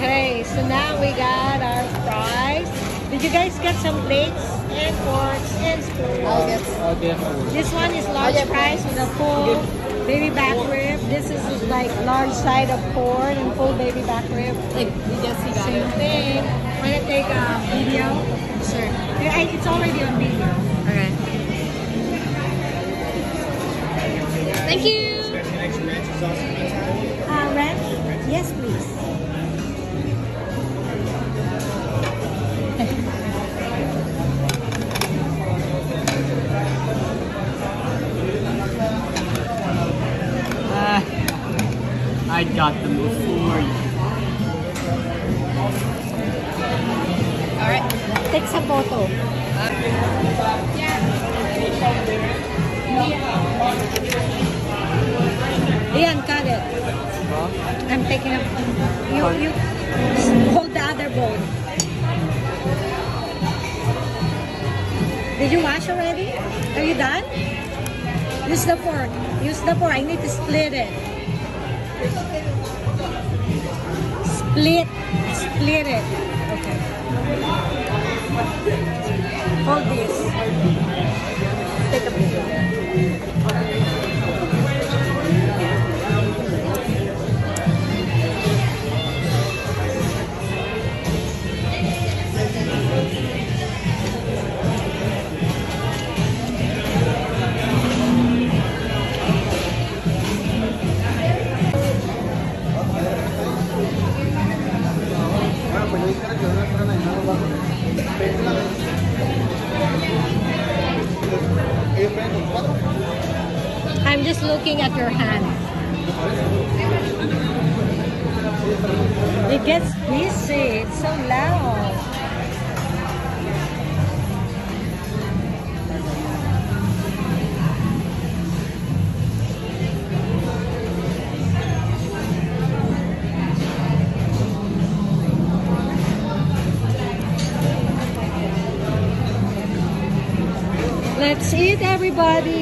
Okay, so now we got our fries. Did you guys get some plates and forks and spoons? I'll get This one is large fries with a full baby back rib. This is like large side of corn and full baby back rib. Like, we just see that. Same thing. Wanna take a video? Sure. It's already on video. Okay. Thank you. Ranch? Yes, please. I got them before you. Alright. Take some photo. Ian, cut it. I'm taking up. You hold the other bowl. Did you wash already? Are you done? Use the fork. Use the fork. I need to split it. Split it. Okay. Hold this. Take a video. I'm just looking at your hand. It gets busy. It's so loud. Let's eat, everybody.